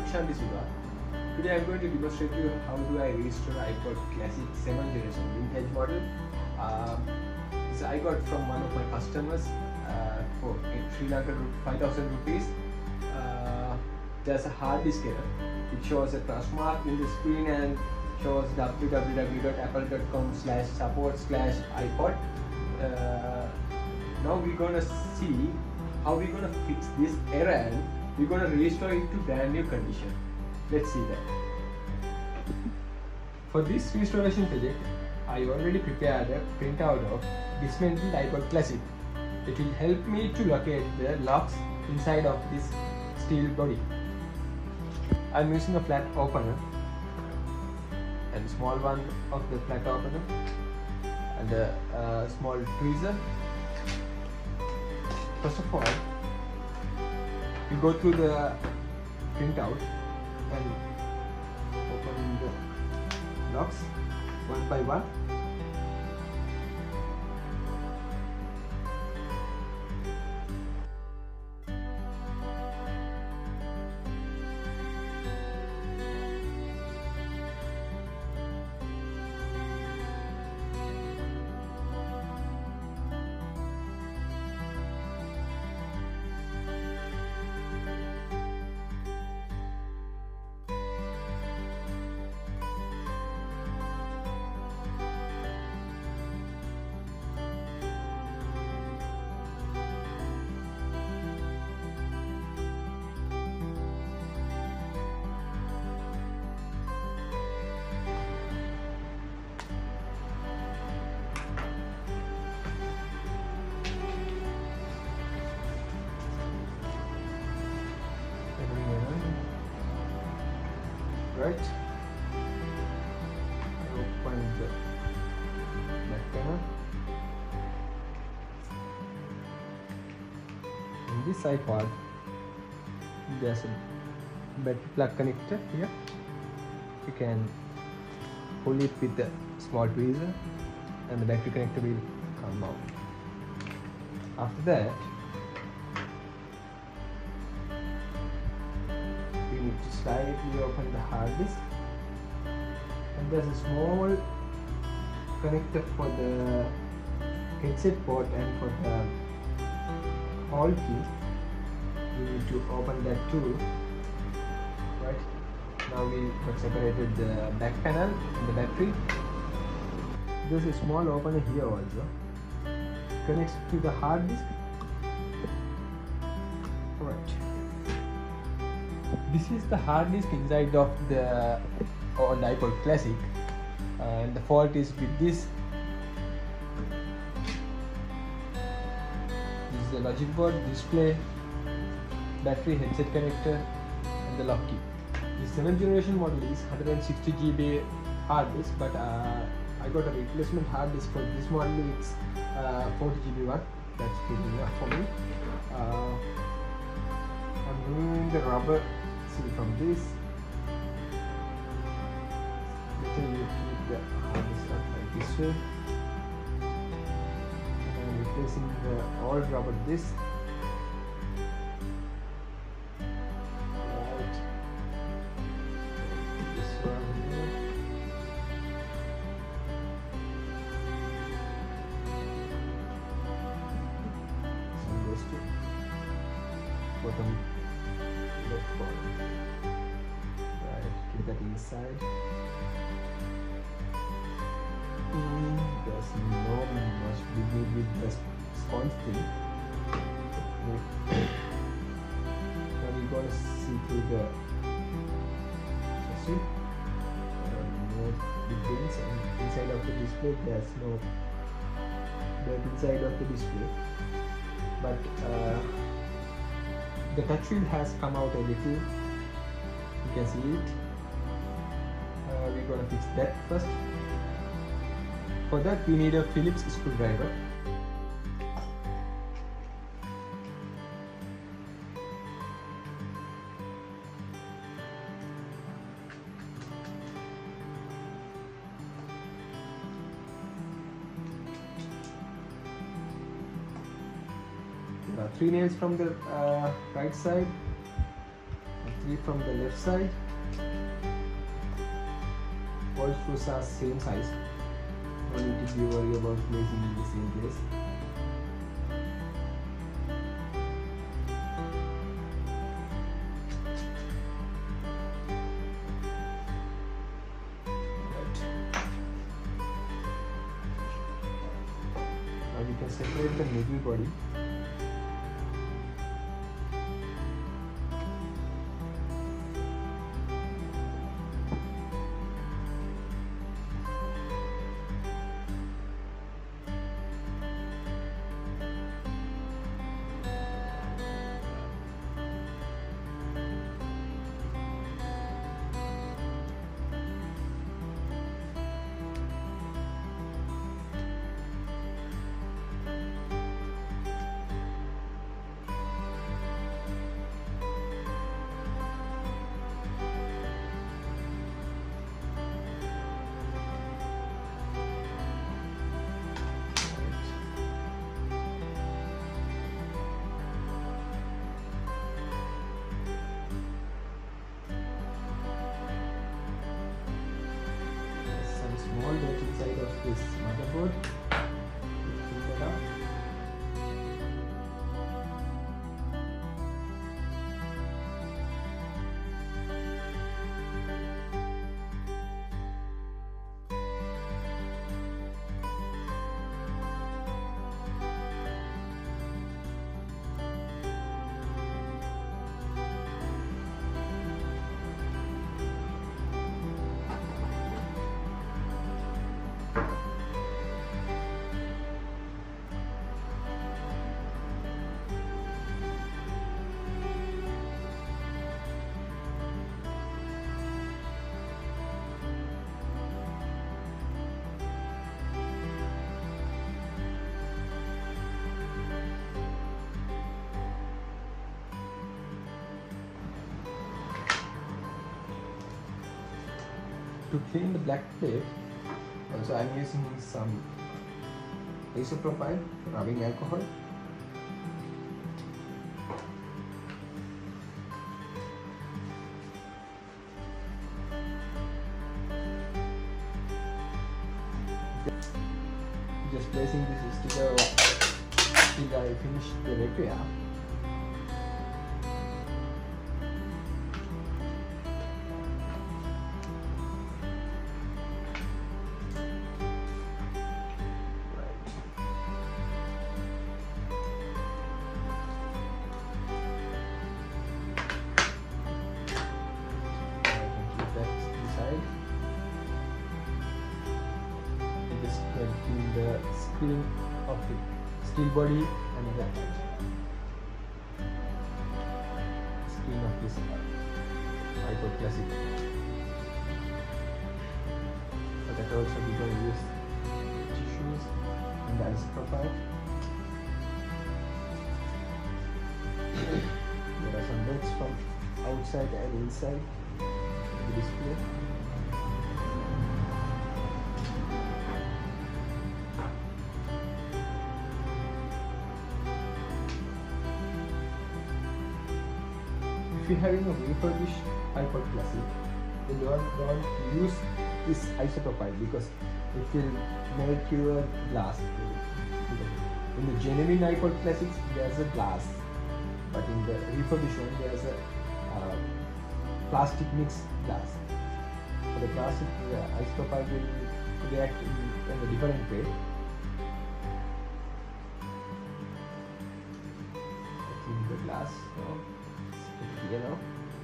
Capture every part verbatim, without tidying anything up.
Shanti Siva. Today I am going to demonstrate you how do I restore iPod Classic seventh generation vintage model. Uh, this I got from one of my customers uh, for Sri Lankan five thousand rupees. Uh, there's a hard disk error. It shows a plus mark in the screen and shows w w w dot apple dot com slash support slash iPod. Uh, now we're gonna see how we're gonna fix this error and we're gonna restore it to brand new condition. Let's see that. For this restoration project, I already prepared a printout of dismantled iPod Classic. It will help me to locate the locks inside of this steel body. I'm using a flat opener and small one of the flat opener and a uh, small tweezer. First of all, you go through the printout and open the locks one by one. Right, open the back panel. In this iPod, there's a battery plug connector here. You can pull it with the small tweezer, and the battery connector will come out. After that, we need to slightly open the hard disk, and there's a small connector for the headset port and for the hold key. We need to open that too. Right, now we have separated the back panel and the battery. There's a small opener here also, connects to the hard disk. Right, this is the hard disk inside of the old iPod Classic, uh, and the fault is with this. This is the logic board, display, battery, headset connector, and the lock key. The seventh generation model is one hundred sixty gigabyte hard disk, but uh, I got a replacement hard disk for this model. It's uh, forty gigabyte one. That's good enough for me. Uh, I'm removing the rubber seal from this. Better you keep the hard disk up like this way. And I'm replacing the old rubber disc. Right. This one here. So goes to bottom left corner. Right, keep that inside. Mm, there's no much big need with the sponge thing. Now we're gonna see through the chassis. Uh, no big things, and inside of the display there's no dirt inside of the display. But uh, the touch wheel has come out a little. You can see it. Uh, we're gonna fix that first. For that, we need a Phillips screwdriver. There are three nails from the uh, right side, three from the left side. All screws are same size. No need to be worried about placing in the same place. Right. Now we can separate the middle body. Small dot inside of this motherboard. Pull that out. To clean the black plate, also I am using some isopropyl rubbing alcohol. Just placing this sticker till I finish the repair. Clean the screen of the steel body and the screen of this iPod Classic. For that also we can use tissues and the isopropyl. There are some bits from outside and inside the display. If you're having a refurbished iPod Classic, then don't, don't use this isopropyl because it will make your glass. In the genuine iPod Classics, there's a glass, but in the refurbished one, there's a uh, plastic mixed glass. For the plastic, the isopropyl will react in, in a different way. Clean the glass. So you know,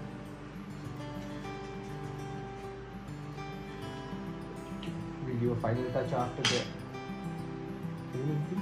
we'll do a final touch after the cleaning thing.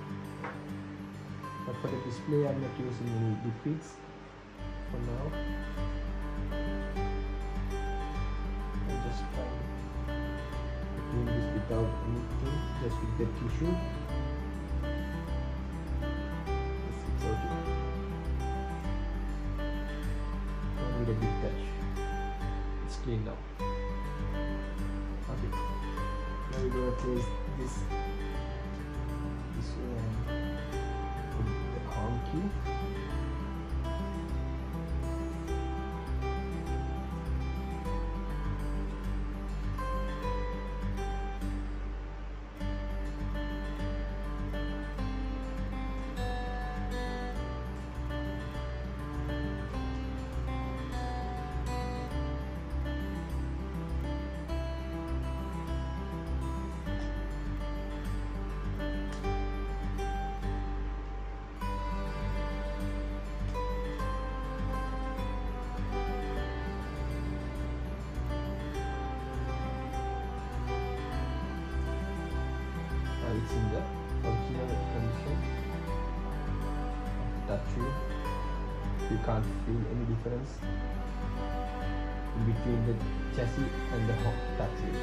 But for the display, I'm not using any liquids for now. I'm just trying to clean this without anything, just with the tissue. It's okay. With a big touch. It's clean now. Okay. Now we're going to place this this way and put the home key. can't feel any difference in between the chassis and the touch wheel.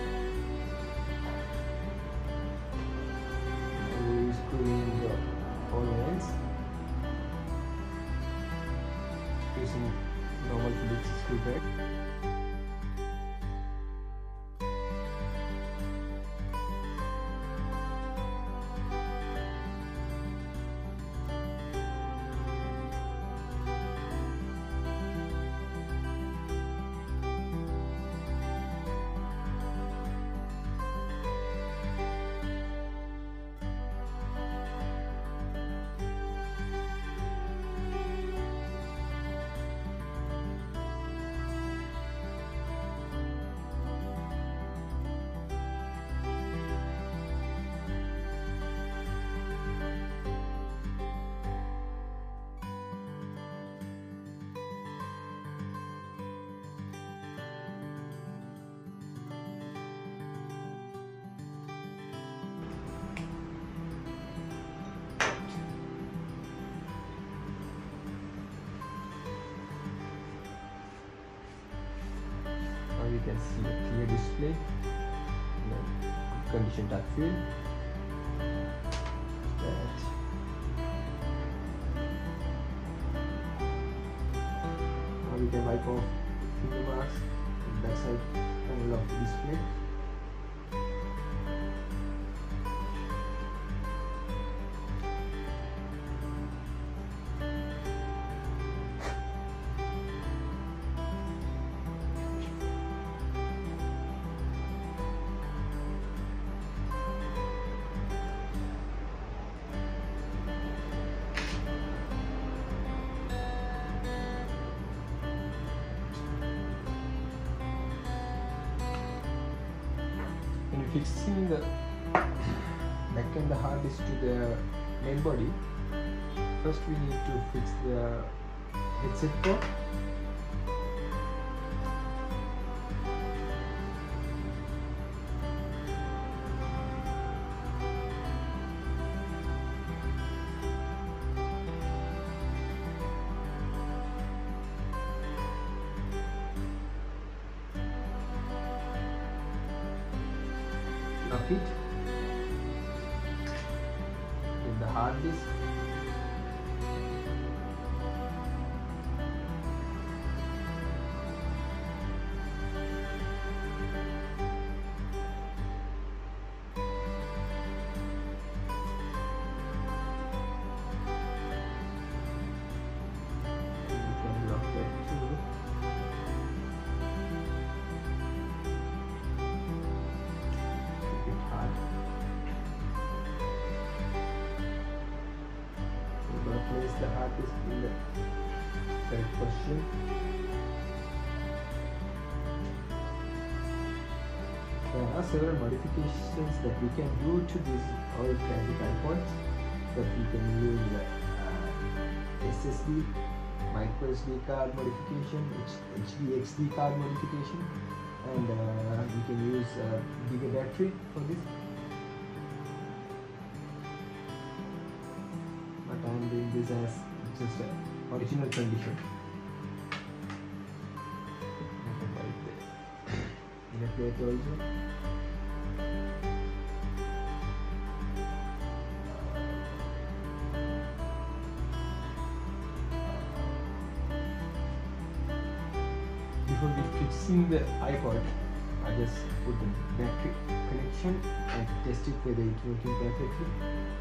We're screwing the all ends using normal Phillips screwdriver. You can see a clear display, good condition touch wheel. That. Now we can wipe off finger marks on the back side panel of the display. Fixing the back and the hard disk to the main body, first we need to fix the headset port. Lock it with the hard disk. You can lock that too. Place the hard disk in the correct position. There are several modifications that we can do to these all classic iPods. That we can use uh, S S D, micro S D card modification, H D X D card modification, and uh, we can use a bigger battery for this. But I am doing this as just a original condition. Inner plate also. Before we fixing the iPod, I just put the battery connection and test it whether it's working perfectly.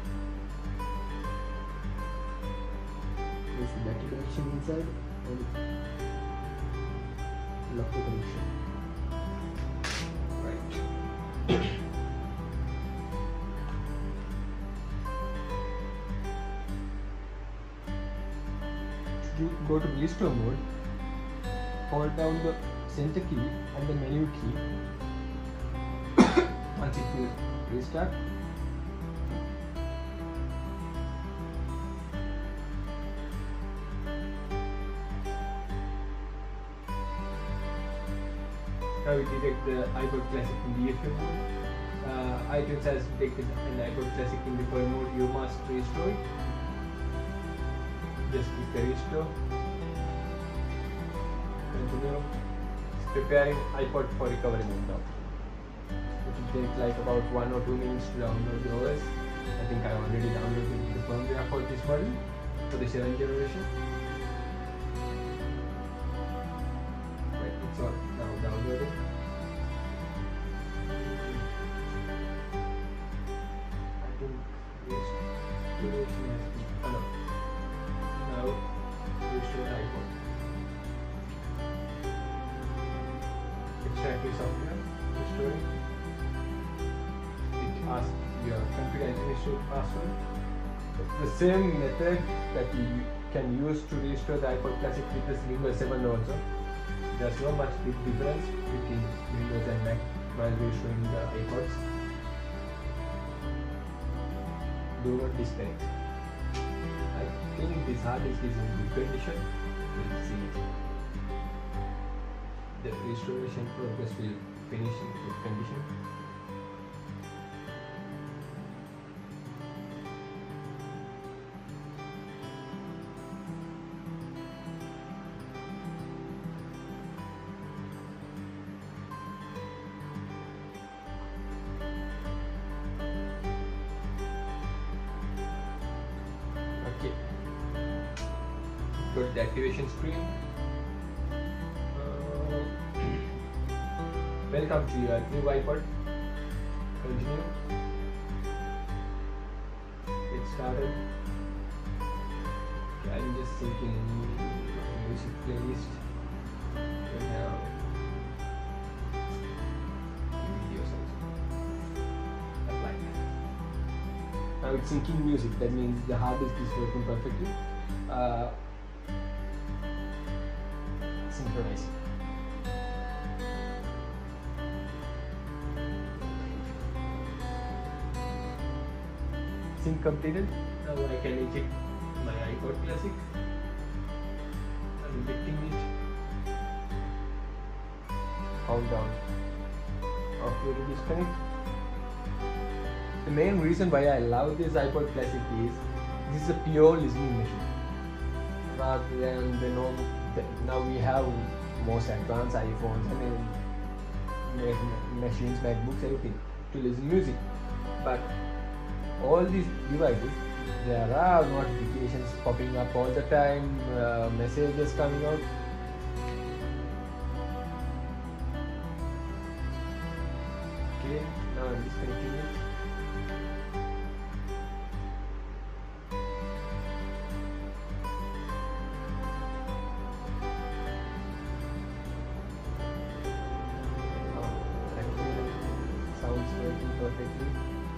Place the battery connection inside and lock the connection. Right. To go to restore mode, hold down the center key and the menu key. Once it will restart, now we detect the iPod Classic in D F M mode. Uh, iTunes has detected an iPod Classic in default mode. You must restore it. Just click the restore. continue. It's preparing iPod for recovery mode now. It will take like about one or two minutes to download the O S. I think I already downloaded the firmware for this model for the seventh generation. Right, it's all now downloaded. I think this duration has been oh no. Now restore iPod. Extract the software, restore it. It asks your configure administrator password. The same method that you can use to restore the iPod Classic with this Windows seven also. There's not much big difference between Windows and Mac while restoring the iPods. Do not disconnect. I think this hard disk is in good condition. We'll see it. The restoration progress will finish in good condition. Okay, go to the activation screen. Uh, welcome to your new iPod. Continue. Get started. Okay, I'm just thinking music playlist. We have videos also. Apply. Now it's syncing music. That means the hard disk is working perfectly. Uh, synchronizing. Sync completed. Now I can eject my iPod Classic. I'm ejecting it. Countdown. Okay, to disconnect. The main reason why I love this iPod Classic is this is a pure listening machine. Rather than the normal, now we have most advanced iPhones and uh, machines, MacBooks, everything to listen music. But all these devices, there are notifications popping up all the time, uh, messages coming out. Okay, now I'm disconnecting it. Sounds working perfectly.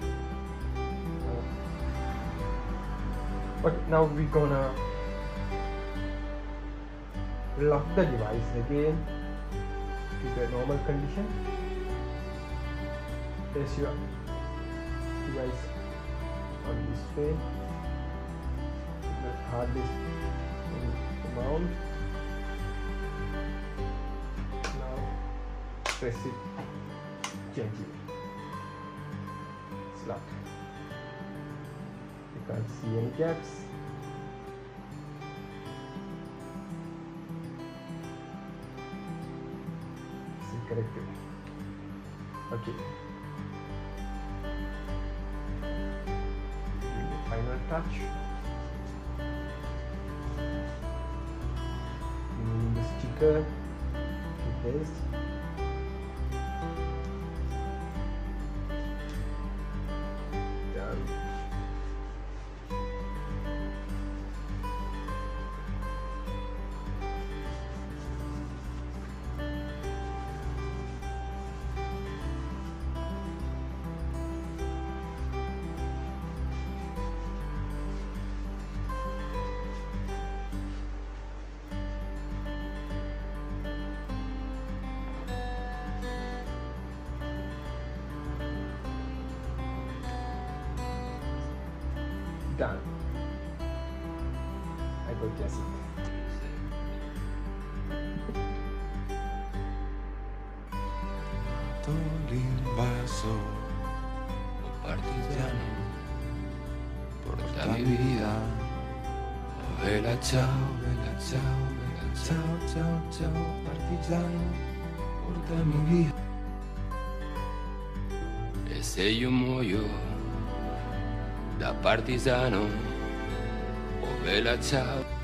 But now we're gonna lock the device again to the normal condition. Place your device on this tray. The hard disk in the mount. Now press it gently. It's locked. You can't see any gaps. See correctly. Okay. Give the final touch. Removing the sticker to paste. Done. Done. iPod Classic. Vaso partigiano, porta mi vida, vela chao, vela chao, vela Ciao, ciao, ciao, partigiano, portami via. E se io muoio da partigiano, oh bella ciao.